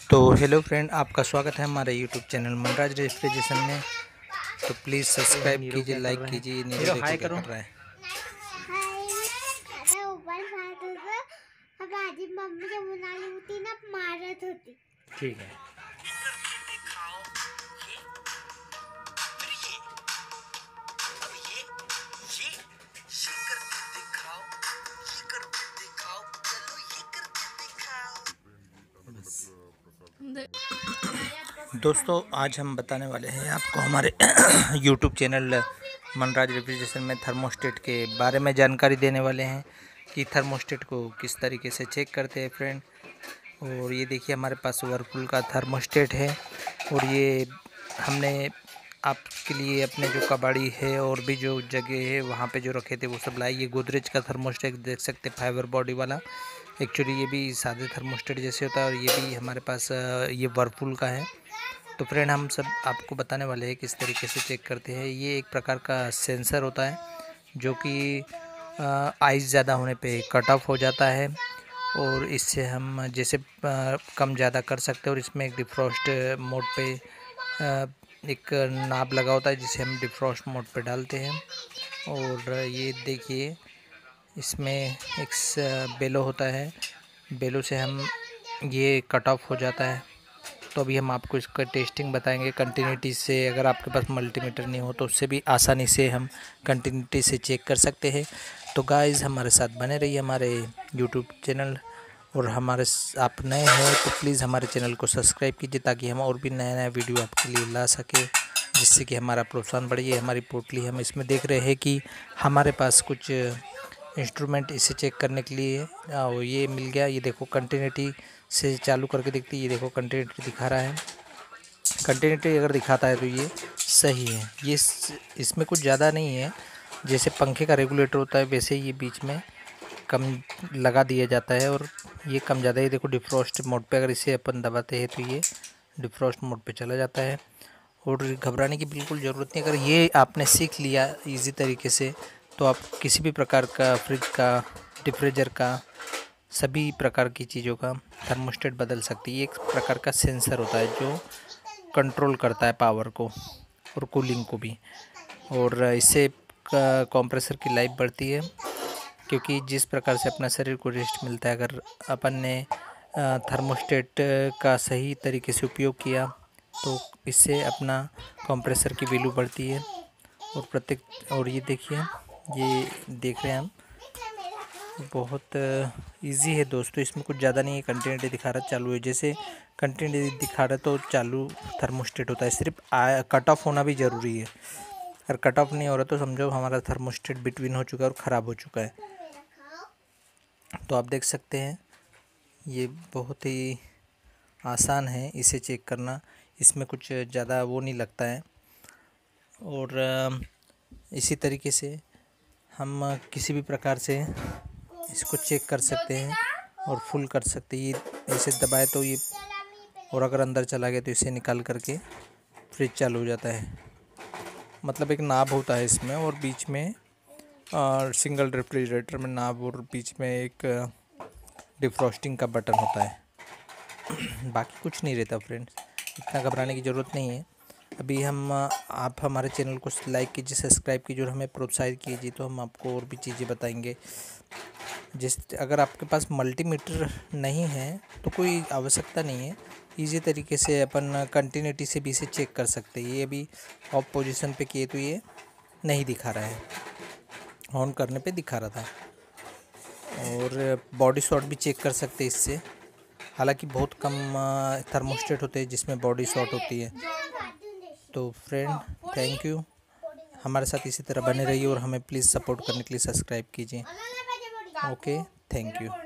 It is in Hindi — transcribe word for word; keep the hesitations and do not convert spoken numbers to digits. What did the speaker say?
तो हेलो फ्रेंड, आपका स्वागत है हमारे यूट्यूब चैनल मनराज रेफ्रिजरेशन में। तो प्लीज़ सब्सक्राइब कीजिए, लाइक कीजिए। नीरो हाय करो। कर रहा है मम्मी जब बनानी होती ना मारत होती। ठीक है। दोस्तों, आज हम बताने वाले हैं आपको हमारे यूट्यूब चैनल मनराज रेफ्रिजरेशन में थर्मोस्टेट के बारे में जानकारी देने वाले हैं कि थर्मोस्टेट को किस तरीके से चेक करते हैं फ्रेंड। और ये देखिए, हमारे पास वर्लपूल का थर्मोस्टेट है और ये हमने आपके लिए अपने जो कबाड़ी है और भी जो जगह है वहाँ पे जो रखे थे वो सब लाए। ये गोदरेज का थर्मोस्टेट देख सकते हैं, फाइबर बॉडी वाला। एक्चुअली ये भी सादे थर्मोस्टेट जैसे होता है और ये भी हमारे पास ये वर्लपूल का है। तो फ्रेंड, हम सब आपको बताने वाले हैं किस तरीके से चेक करते हैं। ये एक प्रकार का सेंसर होता है जो कि आइस ज़्यादा होने पे कट ऑफ हो जाता है और इससे हम जैसे कम ज़्यादा कर सकते हैं। और इसमें एक डिफ्रॉस्ट मोड पे एक नाब लगा होता है जिसे हम डिफ्रॉस्ट मोड पे डालते हैं। और ये देखिए, इसमें एक बेलो होता है, बेलो से हम ये कट ऑफ हो जाता है। तो अभी हम आपको इसका टेस्टिंग बताएंगे कंटिन्यूटी से। अगर आपके पास मल्टीमीटर नहीं हो तो उससे भी आसानी से हम कंटिन्यूटी से चेक कर सकते हैं। तो गाइस, हमारे साथ बने रहिए हमारे यूट्यूब चैनल। और हमारे आप नए हैं तो प्लीज़ हमारे चैनल को सब्सक्राइब कीजिए ताकि हम और भी नया नया वीडियो आपके लिए ला सके, जिससे कि हमारा प्रोत्साहन बढ़े। ये हमारी पोर्टली हम इसमें देख रहे हैं कि हमारे पास कुछ इंस्ट्रूमेंट इसे चेक करने के लिए और ये मिल गया। ये देखो, कंटिन्यूटी से चालू करके देखती है। ये देखो, कंटिन्यूटी दिखा रहा है। कंटिन्यूटी अगर दिखाता है तो ये सही है। ये इसमें कुछ ज़्यादा नहीं है, जैसे पंखे का रेगुलेटर होता है वैसे ये बीच में कम लगा दिया जाता है और ये कम ज़्यादा। ये देखो, डिफ्रॉस्ट मोड पे अगर इसे अपन दबाते हैं तो ये डिफ्रॉस्ट मोड पे चला जाता है। और घबराने की बिल्कुल ज़रूरत नहीं। अगर ये आपने सीख लिया इजी तरीके से तो आप किसी भी प्रकार का फ्रिज का, डिफ्रीजर का, सभी प्रकार की चीज़ों का थर्मोस्टेट बदल सकती है। ये एक प्रकार का सेंसर होता है जो कंट्रोल करता है पावर को और कूलिंग को भी। और इससे कंप्रेसर की लाइफ बढ़ती है, क्योंकि जिस प्रकार से अपना शरीर को रेस्ट मिलता है, अगर अपन ने थर्मोस्टेट का सही तरीके से उपयोग किया तो इससे अपना कंप्रेसर की वैल्यू बढ़ती है। और प्रत्येक और ये देखिए, ये देख रहे हैं हम, बहुत इजी है दोस्तों। इसमें कुछ ज़्यादा नहीं है। कंटिन्यूटी दिखा रहा चालू है, जैसे कंटिन्यूटी दिखा रहा तो चालू थर्मोस्टेट होता है। सिर्फ कट ऑफ होना भी ज़रूरी है। अगर कट ऑफ नहीं हो रहा तो समझो हमारा थर्मोस्टेट बिटवीन हो चुका है और ख़राब हो चुका है। तो आप देख सकते हैं, ये बहुत ही आसान है इसे चेक करना। इसमें कुछ ज़्यादा वो नहीं लगता है। और इसी तरीके से हम किसी भी प्रकार से इसको चेक कर सकते हैं और फुल कर सकते हैं। ये ऐसे दबाए तो ये, और अगर अंदर चला गया तो इसे निकाल करके फ्रिज चालू हो जाता है। मतलब एक नाब होता है इसमें और बीच में और सिंगल रेफ्रिजरेटर में नाब और बीच में एक डिफ्रॉस्टिंग का बटन होता है। बाकी कुछ नहीं रहता फ्रेंड्स, इतना घबराने की ज़रूरत नहीं है। अभी हम आप हमारे चैनल को लाइक कीजिए, सब्सक्राइब कीजिए और हमें प्रोत्साहित कीजिए, तो हम आपको और भी चीज़ें बताएंगे। जिस अगर आपके पास मल्टीमीटर नहीं है तो कोई आवश्यकता नहीं है, इजी तरीके से अपन कंटिन्यूटी से भी इसे चेक कर सकते हैं। ये अभी ऑफ पोजीशन पे किए तो ये नहीं दिखा रहा है, ऑन करने पे दिखा रहा था। और बॉडी शॉट भी चेक कर सकते हैं इससे। हालांकि बहुत कम थर्मोस्टेट होते हैं जिसमें बॉडी शॉट होती है। तो फ्रेंड, थैंक यू, हमारे साथ इसी तरह बने रहिए और हमें प्लीज़ सपोर्ट करने के लिए सब्सक्राइब कीजिए। Okay, thank you.